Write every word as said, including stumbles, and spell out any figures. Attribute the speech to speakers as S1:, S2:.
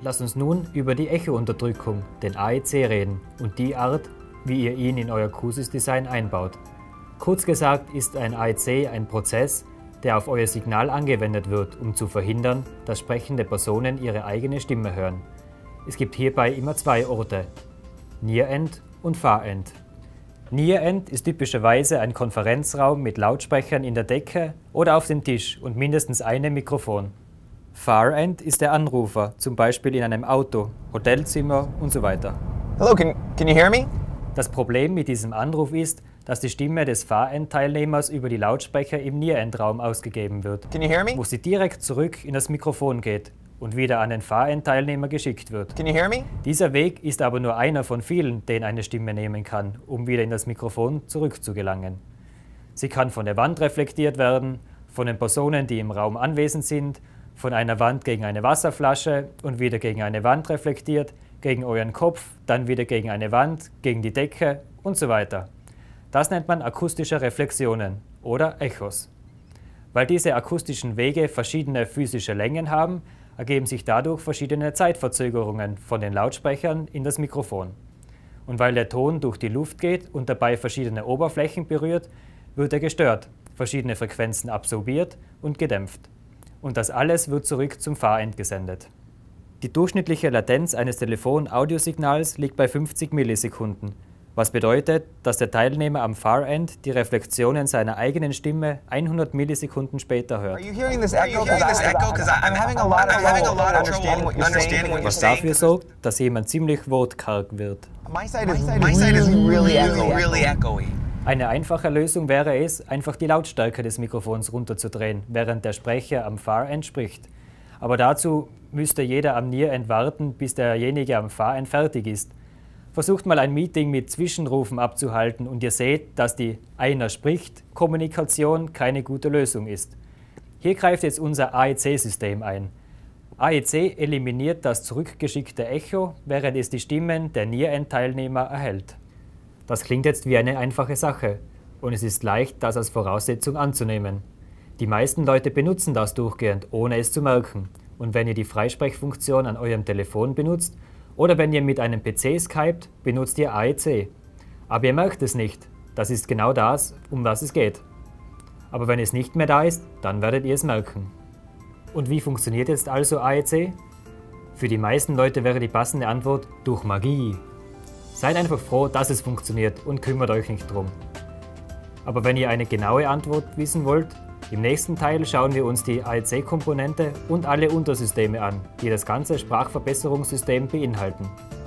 S1: Lasst uns nun über die Echo-Unterdrückung, den A E C, reden und die Art, wie ihr ihn in euer Q-Sys-Design einbaut. Kurz gesagt ist ein A E C ein Prozess, der auf euer Signal angewendet wird, um zu verhindern, dass sprechende Personen ihre eigene Stimme hören. Es gibt hierbei immer zwei Orte, Near-End und Far-End. Near-End ist typischerweise ein Konferenzraum mit Lautsprechern in der Decke oder auf dem Tisch und mindestens einem Mikrofon. Far-End ist der Anrufer, zum Beispiel in einem Auto, Hotelzimmer und so weiter.
S2: Hello, can, can you hear me?
S1: Das Problem mit diesem Anruf ist, dass die Stimme des Far-End-Teilnehmers über die Lautsprecher im Near-End-Raum ausgegeben wird,
S2: Can you hear me?
S1: wo sie direkt zurück in das Mikrofon geht und wieder an den Far-End-Teilnehmer geschickt wird.
S2: Can you hear me?
S1: Dieser Weg ist aber nur einer von vielen, den eine Stimme nehmen kann, um wieder in das Mikrofon zurückzugelangen. Sie kann von der Wand reflektiert werden, von den Personen, die im Raum anwesend sind, von einer Wand gegen eine Wasserflasche und wieder gegen eine Wand reflektiert, gegen euren Kopf, dann wieder gegen eine Wand, gegen die Decke und so weiter. Das nennt man akustische Reflexionen oder Echos. Weil diese akustischen Wege verschiedene physische Längen haben, ergeben sich dadurch verschiedene Zeitverzögerungen von den Lautsprechern in das Mikrofon. Und weil der Ton durch die Luft geht und dabei verschiedene Oberflächen berührt, wird er gestört, verschiedene Frequenzen absorbiert und gedämpft. Und das alles wird zurück zum Far-End gesendet. Die durchschnittliche Latenz eines Telefon-Audiosignals liegt bei fünfzig Millisekunden, was bedeutet, dass der Teilnehmer am Far-End die Reflexionen seiner eigenen Stimme hundert Millisekunden später hört. Was dafür sorgt, dass jemand ziemlich wortkarg wird. Eine einfache Lösung wäre es, einfach die Lautstärke des Mikrofons runterzudrehen, während der Sprecher am Far-End spricht. Aber dazu müsste jeder am Near-End warten, bis derjenige am Far-End fertig ist. Versucht mal ein Meeting mit Zwischenrufen abzuhalten und ihr seht, dass die Einer spricht Kommunikation keine gute Lösung ist. Hier greift jetzt unser A E C-System ein. A E C eliminiert das zurückgeschickte Echo, während es die Stimmen der Near-End-Teilnehmer erhält. Das klingt jetzt wie eine einfache Sache und es ist leicht, das als Voraussetzung anzunehmen. Die meisten Leute benutzen das durchgehend, ohne es zu merken. Und wenn ihr die Freisprechfunktion an eurem Telefon benutzt oder wenn ihr mit einem P C skypt, benutzt ihr A E C. Aber ihr merkt es nicht. Das ist genau das, um was es geht. Aber wenn es nicht mehr da ist, dann werdet ihr es merken. Und wie funktioniert jetzt also A E C? Für die meisten Leute wäre die passende Antwort durch Magie. Seid einfach froh, dass es funktioniert und kümmert euch nicht drum. Aber wenn ihr eine genaue Antwort wissen wollt, im nächsten Teil schauen wir uns die A E C-Komponente und alle Untersysteme an, die das ganze Sprachverbesserungssystem beinhalten.